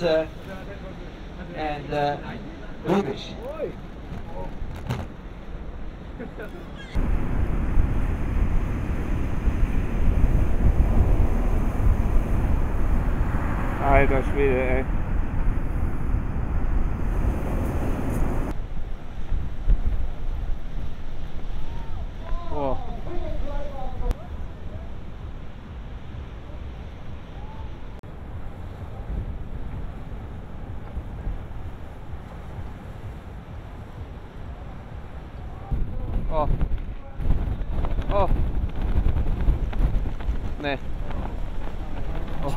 and Rubisch. Alter Schwede, ey. Oh. Oh. Oh. Nee. Oh.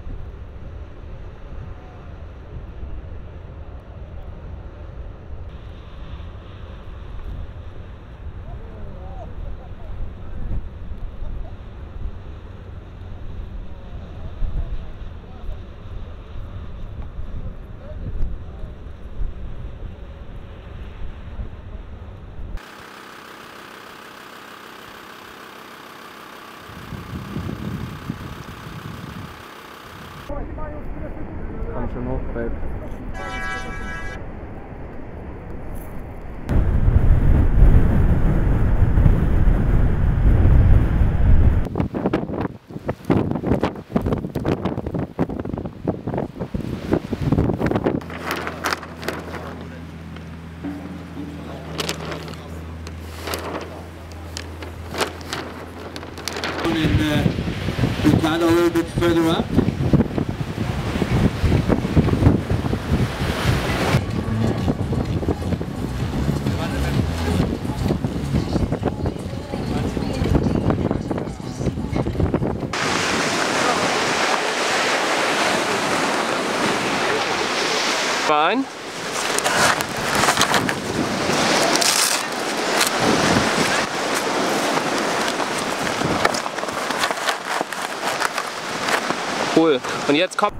Komm schon hoch, Babe. We got a little bit further up. Fine. Cool. Und jetzt kommt.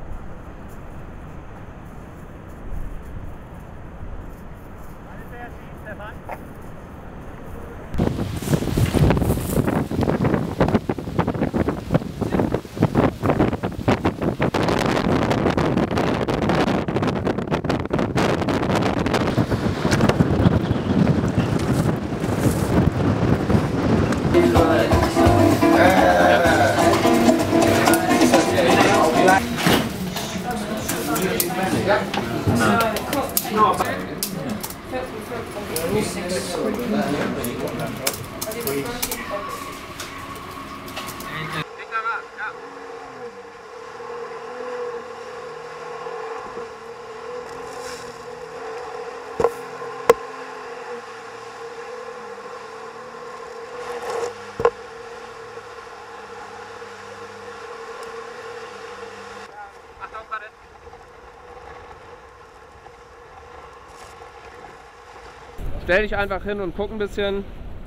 Stell dich einfach hin und guck ein bisschen.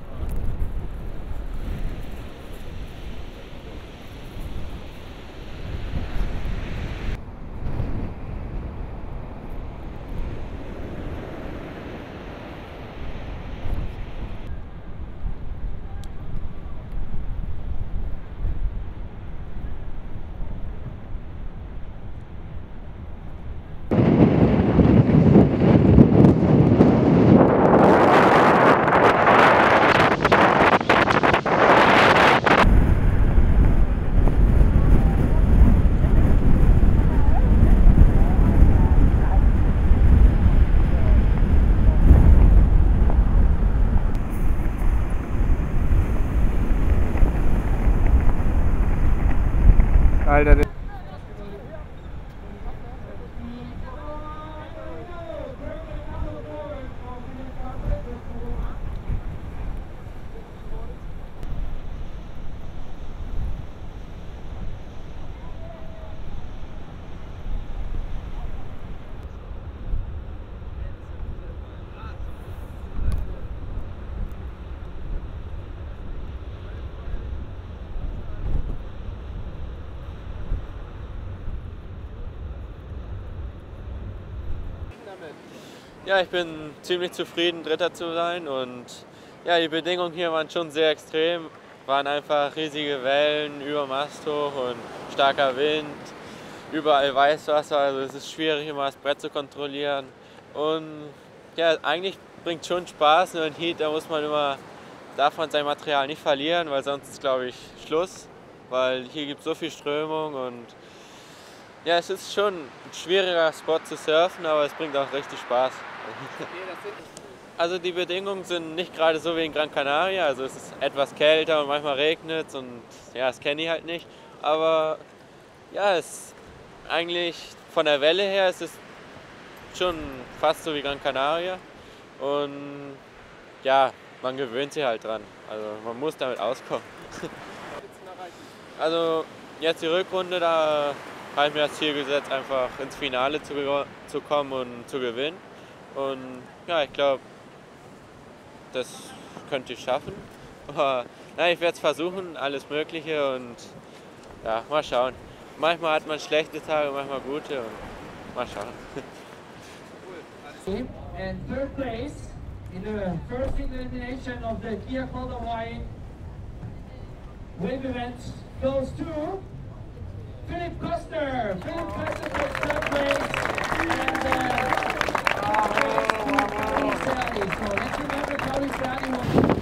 Alter. Ja, ich bin ziemlich zufrieden, Dritter zu sein, und ja, die Bedingungen hier waren schon sehr extrem. Waren einfach riesige Wellen über Mast hoch und starker Wind. überall Weißwasser, also es ist schwierig immer das Brett zu kontrollieren. Und ja, eigentlich bringt schon Spaß, nur in Heat, darf man sein Material nicht verlieren, weil sonst ist, glaube ich, Schluss. Weil hier gibt es so viel Strömung und ja, es ist schon ein schwieriger Spot zu surfen, aber es bringt auch richtig Spaß. Also die Bedingungen sind nicht gerade so wie in Gran Canaria, also es ist etwas kälter und manchmal regnet es und ja, das kenne ich halt nicht. Aber ja, es eigentlich von der Welle her ist es schon fast so wie Gran Canaria und ja, man gewöhnt sich halt dran, also man muss damit auskommen. Also jetzt die Rückrunde, da habe ich mir das Ziel gesetzt, einfach ins Finale zu kommen und zu gewinnen. Und ja, ich glaube, das könnte ich schaffen. Aber na, ich werde es versuchen, alles Mögliche und ja, mal schauen. Manchmal hat man schlechte Tage, manchmal gute und mal schauen. And third place in the first elimination of the Kia Cold Hawaii wave events goes to Philip Koster. Philip Koster takes third place and so let's remember Claudio Sally was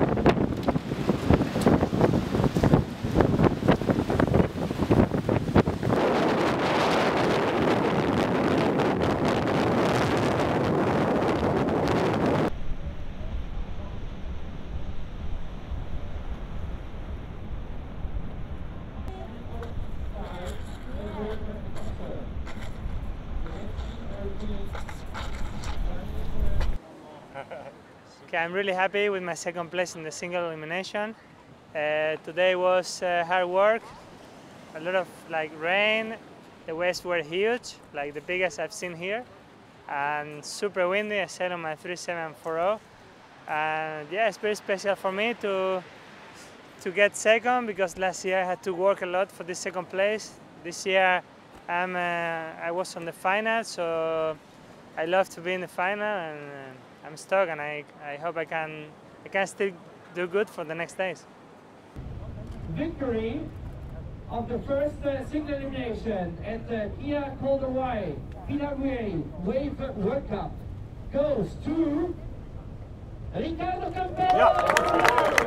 Okay, I'm really happy with my second place in the single elimination. Today was hard work, a lot of rain, the waves were huge, like the biggest I've seen here, and super windy. I sailed on my 3740, and yeah, it's very special for me to get second because last year I had to work a lot for this second place. This year I was on the final, so I love to be in the final, and I'm stuck, and I hope I can still do good for the next days. Victory of the first single elimination at the Kia Cold Hawaii PWA Wave World Cup goes to Ricardo Campbell.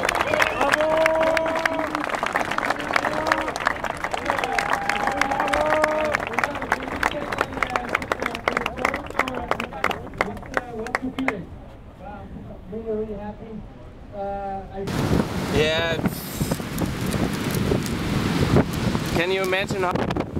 Really happy. Yeah. Can you imagine how...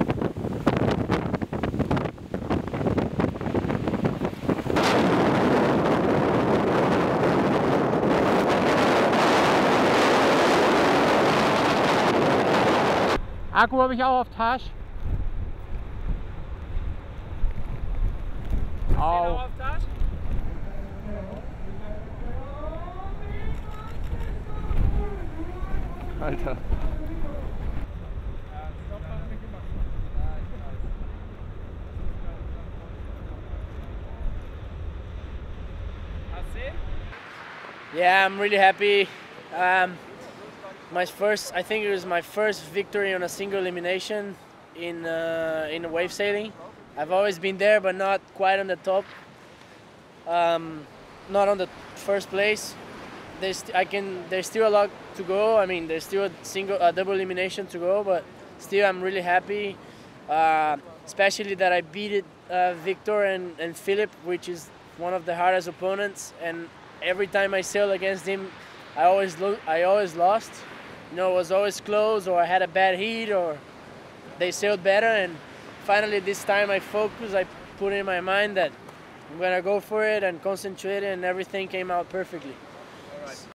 Akku habe ich auch auf Tasch. Au. Alter. Yeah, I'm really happy. I think it was my first victory on a single elimination in wave sailing. I've always been there, but not quite on the top. Not on the first place. There's still a lot to go. I mean, there's still a double elimination to go, but still I'm really happy, especially that I beat Victor and Philip, which is one of the hardest opponents. And every time I sailed against him, I always lost. You know, it was always close, or I had a bad heat, or they sailed better. And finally, this time I focused. I put in my mind that I'm gonna go for it and concentrate, and everything came out perfectly.